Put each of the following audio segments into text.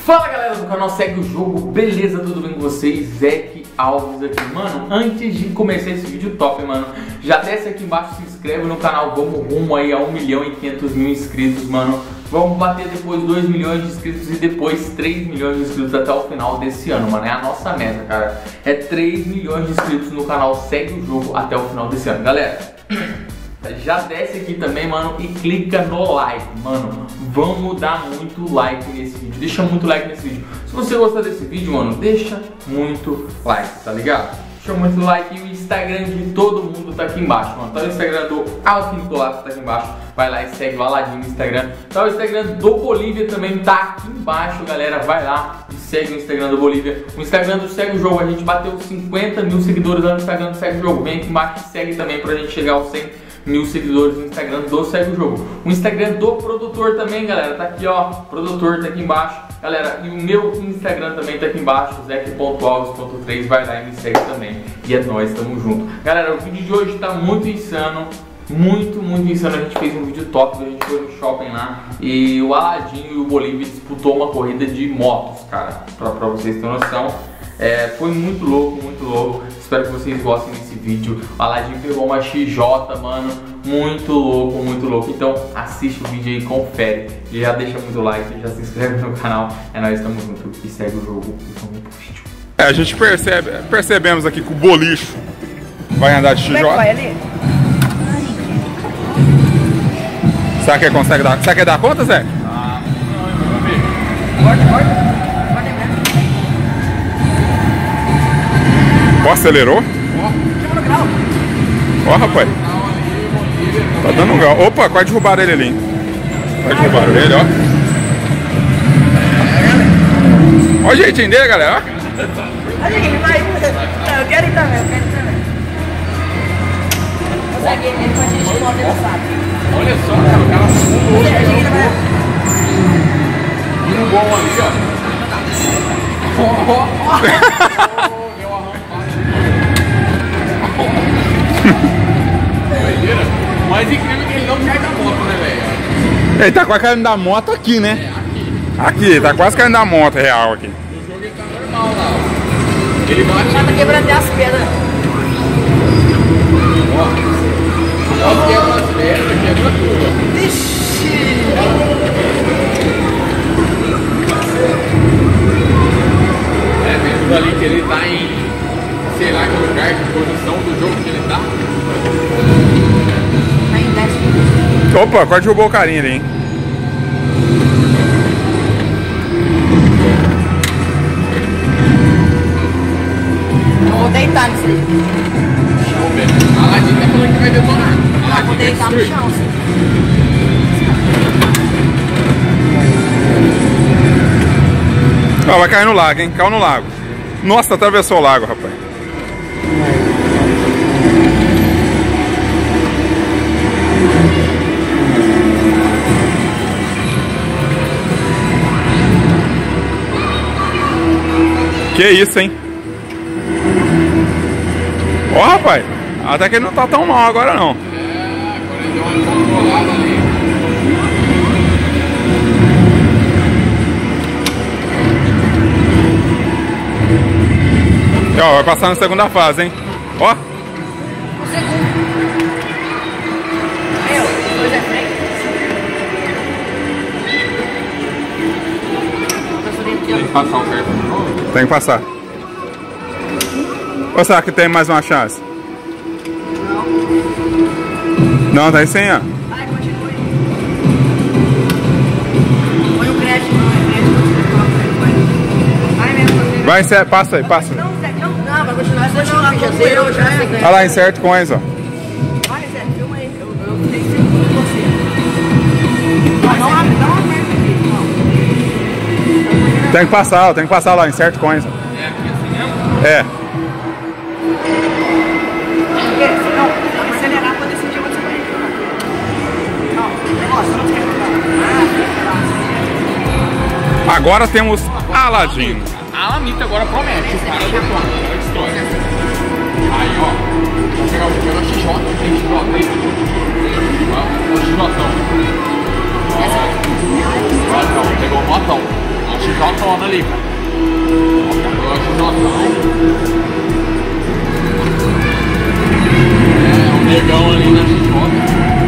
Fala galera do canal Segue o Jogo, beleza? Tudo bem com vocês? Zek Alves aqui. Mano, antes de começar esse vídeo top, mano, já desce aqui embaixo, se inscreve no canal. Vamos rumo aí a 1.500.000 inscritos, mano. Vamos bater depois 2 milhões de inscritos e depois 3 milhões de inscritos até o final desse ano, mano. É a nossa meta, cara. É 3 milhões de inscritos no canal Segue o Jogo até o final desse ano, galera. Já desce aqui também, mano, e clica no like, mano. Vamos dar muito like nesse vídeo. Deixa muito like nesse vídeo. Se você gostar desse vídeo, mano, deixa muito like, tá ligado? Deixa muito like. E o Instagram de todo mundo tá aqui embaixo, mano. Tá o Instagram do Alfim Colasso, tá aqui embaixo. Vai lá e segue lá ladinho no Instagram. Tá o Instagram do Bolívia também, tá aqui embaixo, galera. Vai lá e segue o Instagram do Bolívia. O Instagram do Segue o Jogo, a gente bateu 50.000 seguidores lá no Instagram do Segue o Jogo. Vem aqui embaixo e segue também pra gente chegar aos 100.000 seguidores no Instagram do Segue o Jogo. O Instagram do produtor também, galera, tá aqui, ó. Produtor tá aqui embaixo, galera. E o meu Instagram também tá aqui embaixo, zek.alves.3. Vai lá e me segue também. E é nóis, tamo junto. Galera, o vídeo de hoje tá muito insano. Muito insano. A gente fez um vídeo top. A gente foi no shopping lá e o Aladinho e o Bolívia disputou uma corrida de motos, cara. Pra vocês terem noção. Foi muito louco, espero que vocês gostem desse vídeo. O Aladinho pegou uma XJ, mano, muito louco. Então assiste o vídeo aí, confere, já deixa muito like, já se inscreve no canal. É nóis, tamo junto e segue o jogo e vamos pro vídeo. A gente percebemos aqui que o bolicho vai andar de XJ. Como é que vai ali? Será que ele consegue dar? Será que ele dá conta, Zé? Corta. Ó, acelerou? Ó, rapaz. Tá dando um grau. Opa, quase derrubaram ele ali, hein? Quase derrubaram ele, ó. Ó o jeitinho dele, galera, ó. Olha aqui, vai. Eu quero ir também, Consegue, ele pode dirigir moto, ele sabe. Olha só, cara, o cara um bom ali, ó. O mais incrível é que ele não cai da moto, né, velho? Ele tá quase caindo da moto aqui, né? Aqui, tá quase caindo da moto real aqui. No jogo ele tá normal lá, ó. Ele bate. Já tá quebrando até as pedras. Ó, quebra as pedras, quebra tudo, ó. Ixi! Vendo ali que ele tá em, sei lá que lugar, que posição do jogo que ele tá. Opa, quase derrubou o carinha ali, hein? Eu vou deitar nisso aí. Vamos ver. A Aladinho tá falando que vai detonar. Eu vou deitar no chão, assim. Ó, vai cair no lago, hein? Caiu no lago. Nossa, atravessou o lago, rapaz. Que isso, hein? Ó, rapaz. Até que ele não tá tão mal agora, não. Agora ele deu uma controlada ali. E, ó, vai passar na segunda fase, hein? Ó. O segundo. Meu, dois é frente. Tem que passar o certo de novo? Tem que passar. Ou será que tem mais uma chance? Não, tá aí sem, ó. Vai, continua aí. Põe o crédito, não é crédito. Vai mesmo. Vai, passa aí, passa. Não, Zé, não, vai continuar. Você não, já zerou, já é. Olha lá, inserte coisa, ó. Vai, Zé, filma aí. Eu tenho sempre com você. Não aperta aqui, não. Tem que passar lá, inserte coisa. É aqui assim mesmo? É. Porque, não, acelerar pra decidir onde você vai. Não, negócio, não quer jogar. Agora temos Aladinho. A Alamita agora promete, o cara detona, ela destrói. Aí, ó, vou pegar o XJ, tem XJ aí. Ó, o XJ. Ó, pegou o motão. Ó, XJ ali, cara. Ó, XJ. É, um negão ali na XJ.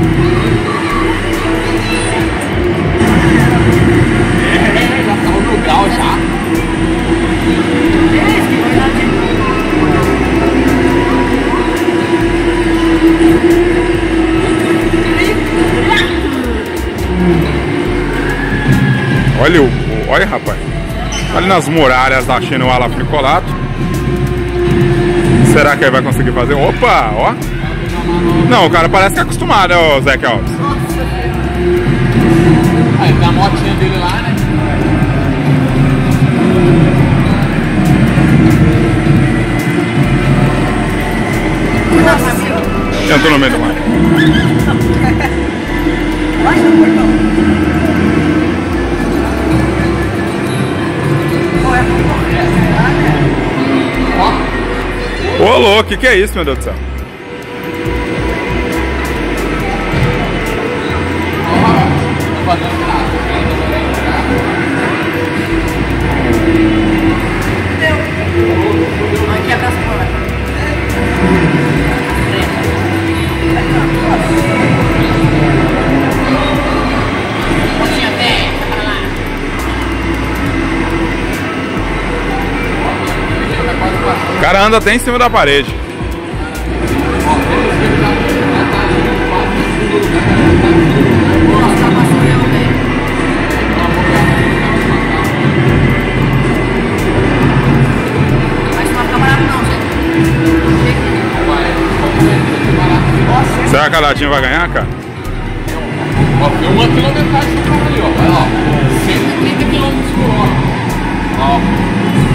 Já tava no grau já. Olha, rapaz. Ali nas muralhas da China o ala fricolado. Será que ele vai conseguir fazer? Opa, ó. Não, o cara parece que é acostumado, ó, Zé Alves. Aí tem a motinha dele lá, né? Entrou no meio do mar. Vai no portão. Ô, louco, que é isso, meu Deus do céu? Aqui é das portas. O cara anda até em cima da parede. Será que a Latinha vai ganhar, cara? Ó, tem uma quilometragem do carro ali, ó. Vai lá, ó. 130 km por hora. Ó.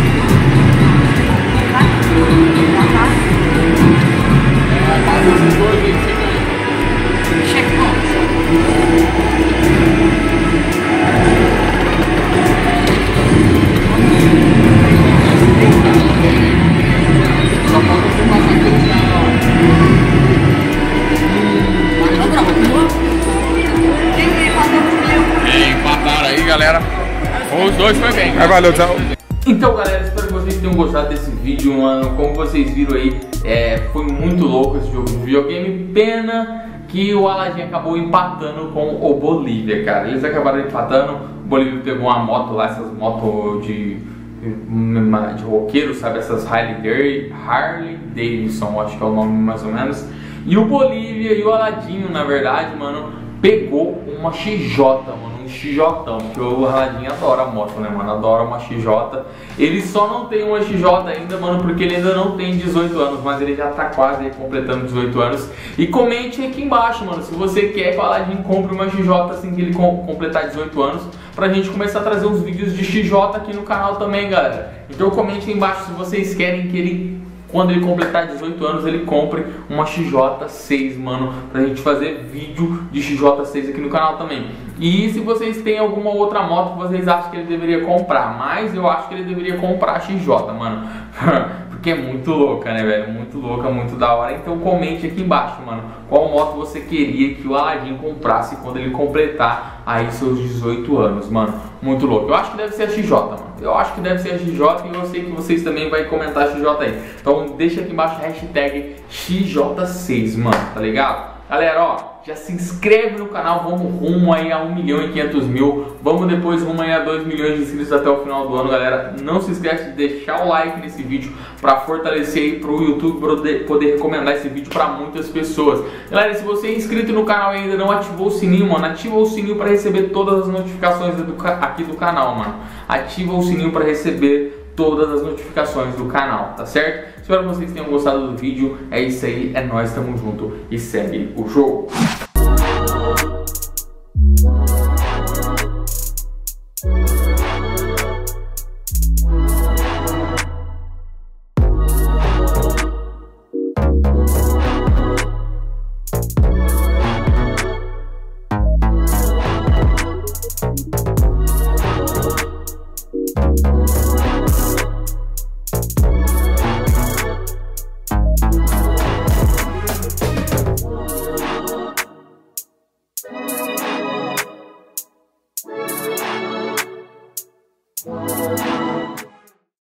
Empataram aí, galera. Os dois foi bem. Valeu, tchau. Então, galera, espero que vocês tenham gostado desse vídeo, mano. Como vocês viram aí, foi muito louco esse jogo de videogame. Pena que o Aladdin acabou empatando com o Bolívia, cara. Eles acabaram empatando. O Bolívia pegou uma moto lá, essas motos de roqueiro, sabe? Essas Harley Davidson, acho que é o nome mais ou menos. E o Bolívia e o Aladdin, na verdade, mano, pegou uma XJ, mano. XJ, porque o Aladdin adora moto, né, mano? Adora uma XJ. Ele só não tem uma XJ ainda, mano, porque ele ainda não tem 18 anos, mas ele já tá quase aí completando 18 anos. E comente aqui embaixo, mano, se você quer que o Aladdin compre uma XJ assim que ele completar 18 anos, pra gente começar a trazer uns vídeos de XJ aqui no canal também, galera. Então comente aí embaixo se vocês querem que ele, quando ele completar 18 anos, ele compre uma XJ6, mano, pra gente fazer vídeo de XJ6 aqui no canal também. E se vocês têm alguma outra moto que vocês acham que ele deveria comprar, mas eu acho que ele deveria comprar a XJ, mano. Porque é muito louca, né, velho? Muito louca, muito da hora. Então comente aqui embaixo, mano, qual moto você queria que o Aladdin comprasse quando ele completar aí seus 18 anos, mano. Muito louco. Eu acho que deve ser a XJ, mano. Eu acho que deve ser a XJ e eu sei que vocês também vão comentar a XJ aí. Então deixa aqui embaixo a hashtag XJ6, mano, tá ligado? Galera, ó, já se inscreve no canal, vamos rumo aí a 1.500.000, vamos depois rumo aí a 2 milhões de inscritos até o final do ano, galera. Não se esquece de deixar o like nesse vídeo pra fortalecer aí pro YouTube poder recomendar esse vídeo pra muitas pessoas. Galera, se você é inscrito no canal e ainda não ativou o sininho, mano, ativa o sininho pra receber todas as notificações aqui do canal, mano. Ativa o sininho pra receber todas as notificações do canal, tá certo? Espero que vocês tenham gostado do vídeo. É isso aí, é nóis, tamo junto e segue o jogo.